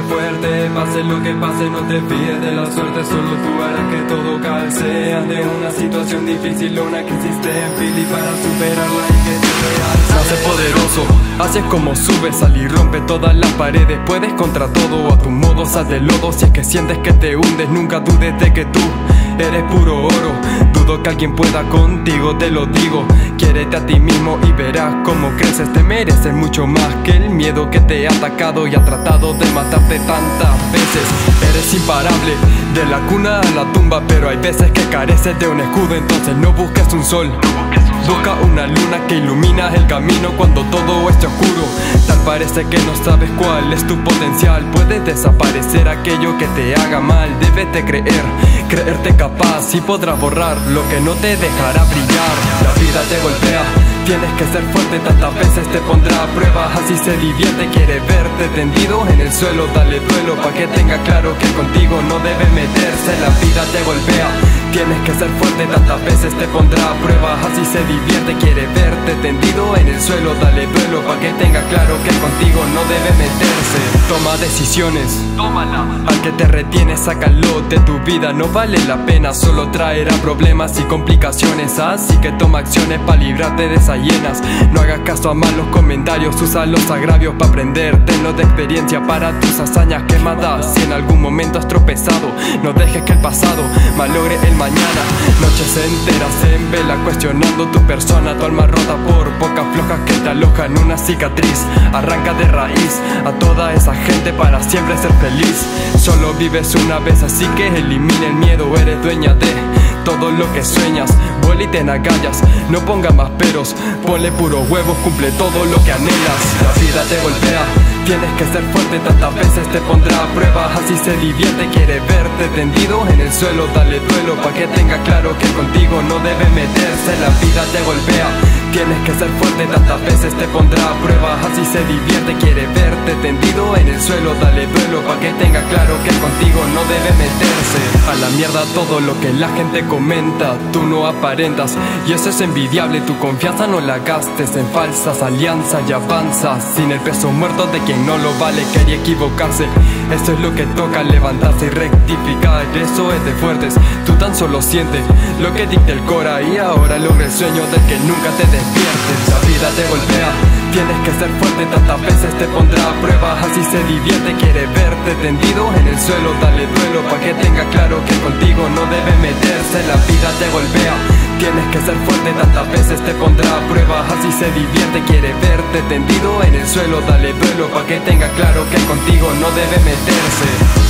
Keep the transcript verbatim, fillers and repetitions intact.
fuerte, pase lo que pase, no te fíes de la suerte. Solo tú harás que todo calce ante una situación difícil, una que existe en fila y para superarla hay que ser real. Nace poderoso, así es como subes, sal y rompe todas las paredes. Puedes contra todo, a tu modo sal del lodo. Si es que sientes que te hundes, nunca dudes de que tú eres puro oro. Dudo que alguien pueda contigo, te lo digo. Quiérete a ti mismo y verás cómo creces. Te mereces mucho más que el miedo que te ha atacado y ha tratado de matarte tantas veces. Eres imparable, de la cuna a la tumba, pero hay veces que careces de un escudo. Entonces no busques un sol, busca una luna que ilumina el camino cuando todo esté oscuro. Tal parece que no sabes cuál es tu potencial. Puedes desaparecer aquello que te haga mal. Debes de creer, creerte capaz y podrás borrar lo que no te dejará brillar. La vida te golpea, tienes que ser fuerte, tantas veces te pondrá a prueba. Así se divierte, quiere verte tendido en el suelo. Dale duelo pa' que tenga claro que contigo no debe meterse. La vida te golpea, tienes que ser fuerte, tantas veces te pondrá a prueba. Así se divierte, quiere verte tendido en el suelo. Dale duelo pa' que tenga claro que contigo no debe meterse. Toma decisiones, tómala. Al que te retiene, sácalo de tu vida. No vale la pena, solo traerá problemas y complicaciones. Así que toma acciones pa' librarte de esas hienas. No hagas caso a malos comentarios, usa los agravios pa' aprender. Tenlo de experiencia para tus hazañas quemadas. Si en algún momento has tropezado, no dejes que el pasado malogre el mañana. Noches enteras en vela cuestionando tu persona, tu alma rota por pocas flojas que te alojan una cicatriz. Arranca de raíz a toda esa gente para siempre ser feliz. Solo vives una vez, así que elimina el miedo. Eres dueña de todo lo que sueñas, vuela y te agallas. No ponga más peros, ponle puros huevos, cumple todo lo que anhelas. La vida te golpea, tienes que ser fuerte, tantas veces te pondrá a prueba. Así se divierte, quiere verte tendido en el suelo. Dale duelo pa' que tenga claro que contigo no debe meterse. La vida te golpea, tienes que ser fuerte, tantas veces te pondrá a prueba. Así se divierte, quiere verte tendido en el suelo. Dale duelo pa' que tenga claro que contigo no debe meterse. A la mierda todo lo que la gente comenta, tú no aparentas y eso es envidiable. Tu confianza no la gastes en falsas alianzas y avanza sin el peso muerto de quien no lo vale. Quería equivocarse, eso es lo que toca, levantarse y rectificar. Eso es de fuertes, tú tan solo sientes lo que dicta el cora y ahora logra el sueño del que nunca te despiertes. La vida te golpea, tienes que ser fuerte, tantas veces te pondrá a prueba. Así se divierte, quiere verte tendido en el suelo. Dale duelo pa' que tenga claro que contigo no debe meterse. La vida te golpea, tienes que ser fuerte, tantas veces te pondrá a prueba. Así se divierte, quiere verte tendido en el suelo. Dale duelo pa' que tenga claro que contigo no debe meterse.